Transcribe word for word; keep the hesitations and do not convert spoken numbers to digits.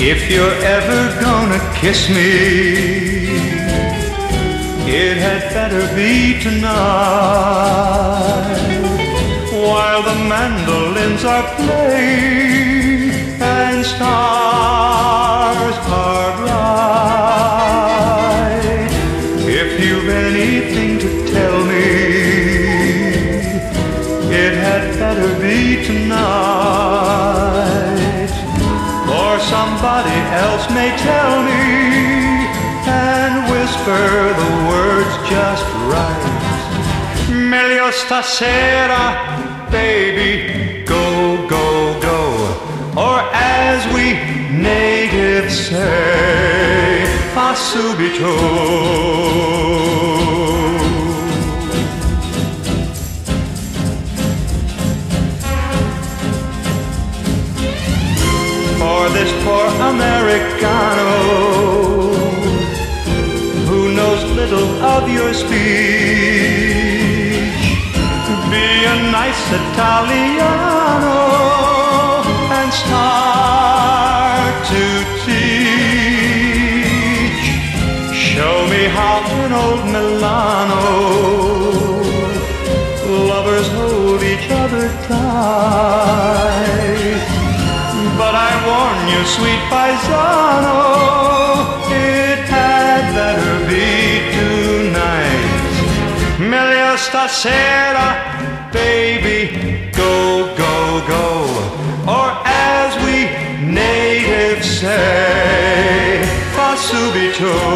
If you're ever gonna kiss me, it had better be tonight, while the mandolins are playing and stars are bright. If you've anything to tell me, it had better be tonight, or somebody else may tell me and whisper the words just right. Meglio stasera, baby, go, go, go, or as we natives say, fa subito. For this poor Americano who knows little of your speech, be a nice Italiano and start to teach. Show me how in old Milano lovers hold each other tight. But I warn you, sweet paisano, it had better be tonight. Meglio stasera, baby, go, go, go, or as we natives say, fa subito.